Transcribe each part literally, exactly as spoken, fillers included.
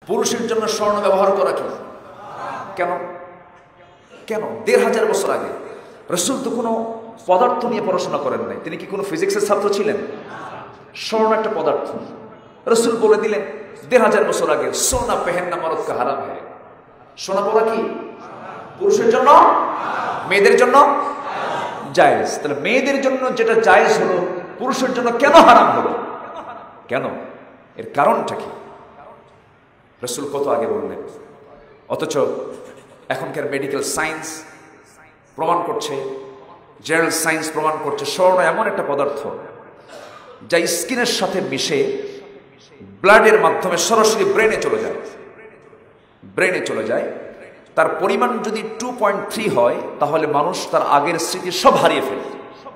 পুরুষের জন্য স্বর্ণ ব্যবহার করা কি কেন কেন দেড় হাজার বছর আগে রাসূল তো কোনো পদার্থ নিয়ে পড়াশোনা করেন নাই। তিনি কি কোনো ফিজিক্সের ছাত্র ছিলেন? স্বর্ণ একটা পদার্থ, রাসূল বলে দিলেন দেড় হাজার বছর আগে সোনা পেহেননা মরদ কা হারাম হ্যায়। সোনা পরা কি পুরুষের জন্য, মেয়েদের জন্য জায়েজ। তাহলে মেয়েদের জন্য যেটা জায়েজ হলো পুরুষের জন্য কেন হারাম হলো? কেন? এর কারণটা কি? রাসূল কত আগে বললেন, অথচ এখনকার মেডিকেল সায়েন্স প্রমাণ করছে, জেনারেল সায়েন্স প্রমাণ করছে স্বর্ণ এমন একটা পদার্থ যা স্কিনের সাথে মিশে ব্লাডের মাধ্যমে সরাসরি ব্রেনে চলে যায়। ব্রেনে চলে যায় তার পরিমাণ যদি টু পয়েন্ট থ্রি হয় তাহলে মানুষ তার আগের স্মৃতি সব হারিয়ে ফেলবে,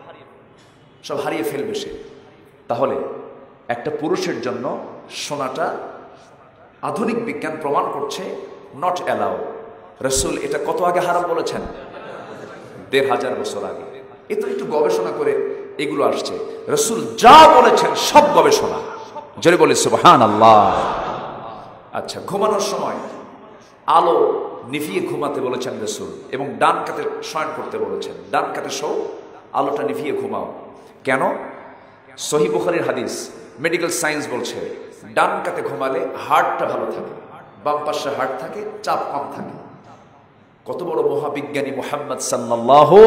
সব হারিয়ে ফেলবে সে। তাহলে একটা পুরুষের জন্য সোনাটা আধুনিক বিজ্ঞান প্রমাণ করছে নট অ্যালাউ। রাসূল এটা কত আগে হারাম বলেছেন? দেড় হাজার বছর আগে। এ তো একটু গবেষণা করে এগুলো আসছে। রাসূল যা বলেছেন সব গবেষণা। জোরে বলি সুবহানাল্লাহ। আচ্ছা, ঘুমানোর সময় আলো নিভিয়ে ঘুমাতে বলেছেন রাসূল, এবং ডান কাতে শয়ন করতে বলেছেন। ডান কাতে শো, আলোটা নিভিয়ে ঘুমাও। কেন? সহিহ বুখারীর হাদিস, মেডিকেল সায়েন্স বলছে ডান কাতে ঘুমালে হার্টটা ভালো থাকে, বাম পাশে হার্ট থাকে, চাপ কম থাকে। কত বড় মহাবিজ্ঞানী মুহাম্মদ সাল্লাল্লাহু।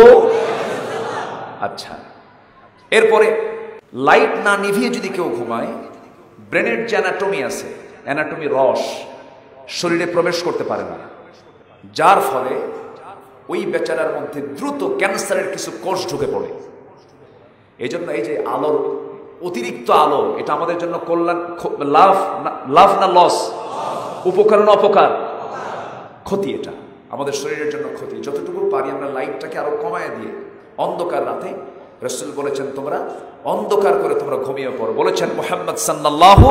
আচ্ছা, এরপরে লাইট না নিভিয়ে যদি কেউ ঘুমায়, ব্রেনের যে অ্যানাটমি আছে, অ্যানাটমি রস শরীরে প্রবেশ করতে পারে না, যার ফলে ওই বেচারার মধ্যে দ্রুত ক্যান্সারের কিছু কোষ ঢুকে পড়ে। এই জন্য এই যে আলোর অতিরিক্ত আলো, এটা আমাদের জন্য কল্যাণ, লাভ লাভ না লস, উপকার না অপকার? ক্ষতি। এটা আমাদের শরীরের জন্য ক্ষতি। যতটুকু পারি আমরা লাইটটাকে আরো কমায় দিয়ে অন্ধকার রাতে, রাসূল বলেছেন তোমরা অন্ধকার করে তোমরা ঘুমিয়ে পড়ো, বলেছেন মুহাম্মদ সাল্লাল্লাহু।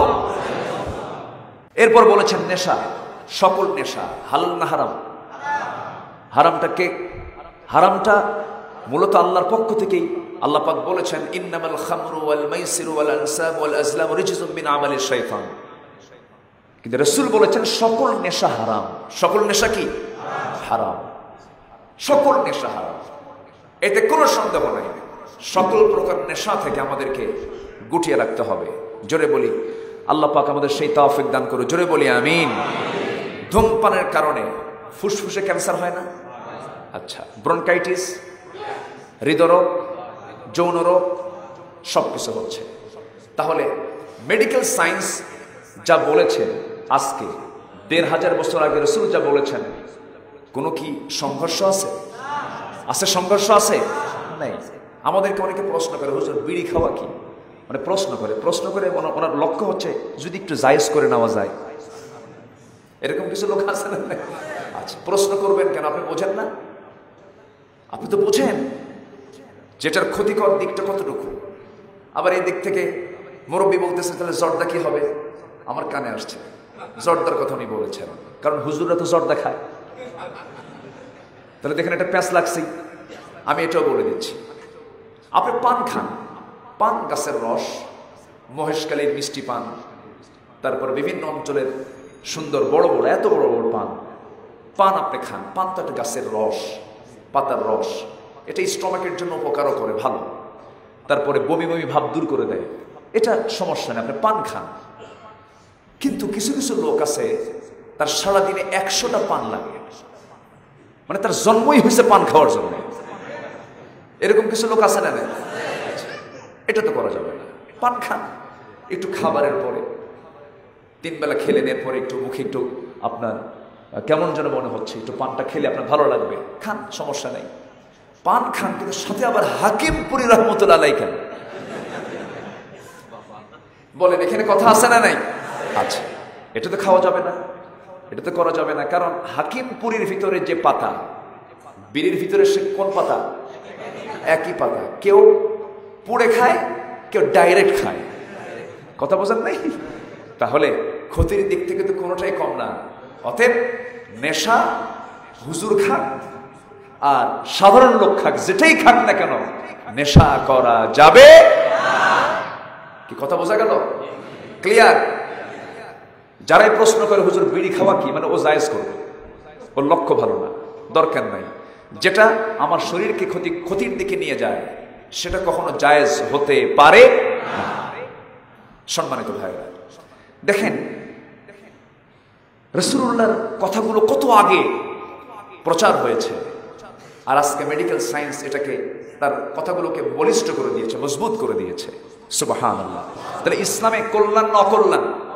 এরপর বলেছেন নেশা, সকল নেশা হালাল না হারাম? হারামটা কে? হারামটা মূলত আল্লাহর পক্ষ থেকেই। আল্লাহ পাক বলেছেন ইন্নামাল খামরু ওয়াল মাইসিরু ওয়াল আনসাব ওয়াল আজলামু রিজসুম মিন আমালিশ শাইতান। কিন্তু রাসূল বলেছেন সকল নেশা হারাম। সকল নেশা কি? হারাম। সকল নেশা হারাম, এতে কোনো সন্দেহ নাই। সকল প্রকার নেশা থেকে আমাদেরকে গুটিয়ে রাখতে হবে। জোরে বলি আল্লাহ পাক আমাদের সেই তৌফিক দান করুন। জোরে বলি আমিন। ধূমপানের কারণে ফুসফুসে ক্যান্সার হয় না? আচ্ছা, ব্রনকাইটিস, হৃদরোগ, যৌন রোগ সব কিছু হচ্ছে। তাহলে মেডিকেল সায়েন্স যা বলেছেন আজকে, দেড় হাজার বছর আগে রাসূল যা বলেছেন, কোনো কি সংঘর্ষ আছে? আছে সংঘর্ষ আছে? নাই। আমাদেরকে অনেকে প্রশ্ন করে হুজুর বিড়ি খাওয়া কি, মানে প্রশ্ন করে প্রশ্ন করে ওনার লক্ষ্য হচ্ছে যদি একটু জায়েজ করে নেওয়া যায়। এরকম কিছু লোক আছে না? আচ্ছা, প্রশ্ন করবেন কেন? আপনি বোঝেন না? আপনি তো বোঝেন যেটার ক্ষতিকর দিকটা কতটুকু। আবার এই দিক থেকে মুরব্বী বলতেছে তাহলে জর্দা কি হবে? আমার কানে আসছে জর্দার কথা উনি বলেছেন, কারণ হুজুররা তো জর্দা খায়। তাহলে দেখেন একটা প্যাঁচ লাগছেই। আমি এটাও বলে দিচ্ছি, আপনি পান খান, পান গাছের রস, মহেশখালীর মিষ্টি পান, তারপর বিভিন্ন অঞ্চলের সুন্দর বড় বড় এত বড় বড় পান, পান আপনি খান। পান তো একটা গাছের রস, পাতার রস। এটা স্টমাকের জন্য উপকারও করে, ভালো। তারপরে বমি বমি ভাব দূর করে দেয়, এটা সমস্যা নেই, আপনি পান খান। কিন্তু কিছু কিছু লোক আছে তার সারাদিনে একশোটা পান লাগে, মানে তার জন্মই হয়েছে পান খাওয়ার জন্য। এরকম কিছু লোক আছে না? এটা তো করা যাবে না। পান খান, একটু খাবারের পরে তিন বেলা খেলেন, এরপরে একটু মুখে একটু আপনার কেমন যেন মনে হচ্ছে, একটু পানটা খেলে আপনার ভালো লাগবে, খান, সমস্যা নেই, পান খান। কিন্তু সাথে আবার হাকিমপুরি রহমতুল্লাহ আলাইহি কেন বলেন? এখানে কথা আছে না নাই? আচ্ছা, এটা তো খাওয়া যাবে না, এটা তো করা যাবে না। কারণ হাকিমপুরির ভিতরে যে পাতা, বিড়ির ভিতরে সে কোন পাতা? একই পাতা। কেউ পুড়ে খায়, কেউ ডাইরেক্ট খায়। কথা বোঝেন নাই? তাহলে ক্ষতির দিক থেকে তো কোনোটাই কম না। অতএব নেশা হুজুর খাক আর সাধারণ লোক খাক, যেটাই খাক না কেন, নেশা করা যাবে। কি কথা বোঝা গেল? ক্লিয়ার? যারাই প্রশ্ন করে হুজুর বিড়ি খাওয়া কি, মানে ও জায়েজ করবে, ওর লক্ষ্য ভালো না, দরকার নাই। যেটা আমার শরীরকে ক্ষতি ক্ষতির দিকে নিয়ে যায় সেটা কখনো জায়েজ হতে পারে না। সম্মানিত ভাইরা, দেখেন রাসূলুল্লাহর কথাগুলো কত আগে প্রচার হয়েছে, আর আজকে মেডিকেল সায়েন্স এটাকে তার কথাগুলোকে বলিষ্ঠ করে দিয়েছে, মজবুত করে দিয়েছে। সুবহানাল্লাহ। তাহলে ইসলামে কল্যাণ না অকল্যাণ